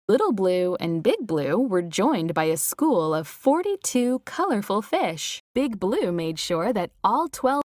Little Blue and Big Blue were joined by a school of 42 colorful fish. Big Blue made sure that all 12